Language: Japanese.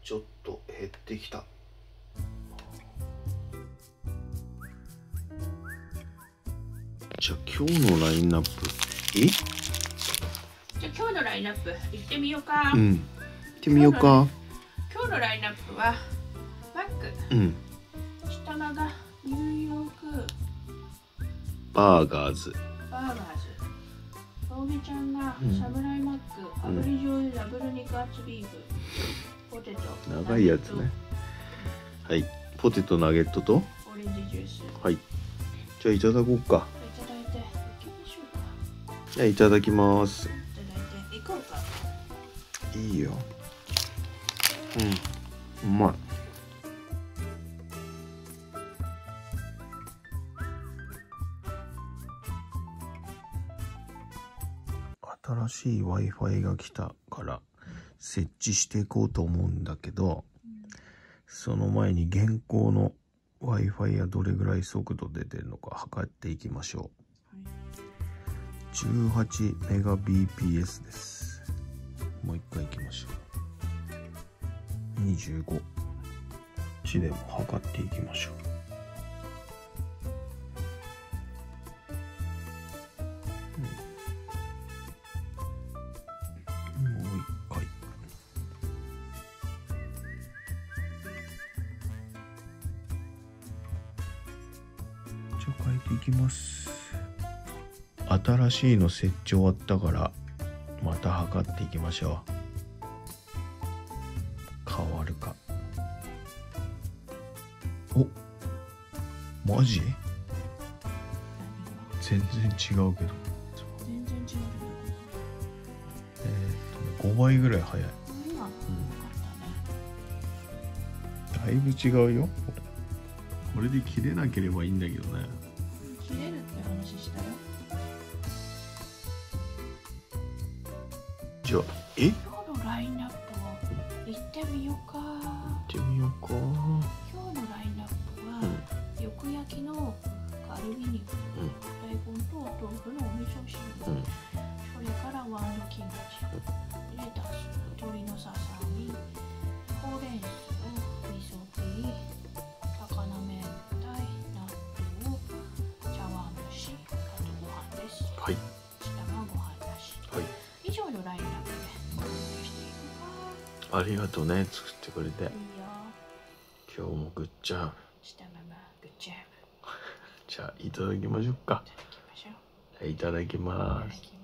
ちょっと減ってきた。じゃあ今日のラインナップじゃあ今日のラインナップ行ってみようか。 行ってみようか。 今日のラインナップはマック、下間がニューヨークバーガーズ、 大目ちゃんがサムライマック、炙り醤油ダブル肉厚ビーフ、ポテト長いやつね。はい、ポテトナゲットとオレンジジュース。 はい、じゃあいただこうか。 いただいて行きましょうか。 じゃあいただきます。 いただいて行こうか。 いいよ。うまい。新しい Wi-Fi が来たから設置していこうと思うんだけど、その前に現行の Wi-Fi はどれぐらい速度出てるのか測っていきましょう。18 Mbps です。もう一回いきましょう。25。1でも測っていきましょう。もう一回。じゃあ変えていきます。新しいの設置終わったからまた測っていきましょう。変わるか。お、マジ？全然違うけど。 全然違う。 5倍ぐらい早い。だいぶ違うよ。これで切れなければいいんだけどね。 切れるって話したよ。 じゃあ今日のラインナップを行ってみようか。 行ってみようか。 今日のラインナップは、よく焼きのカルビ肉、大根と豆腐のお味噌汁、それからワンドキムチ、レタス、鶏のささみ、ほうれん草、味噌ピー、高菜明太、納豆、茶碗蒸し、あとご飯です。 はい。 下がご飯だし。 はい。 以上のラインナップでコメントしていくか。 ありがとうね、作ってくれて。 いいよ。 今日もグッジャブ。 下ママグッジャブ。 じゃあいただきましょうか。 いただきましょう。 いただきます。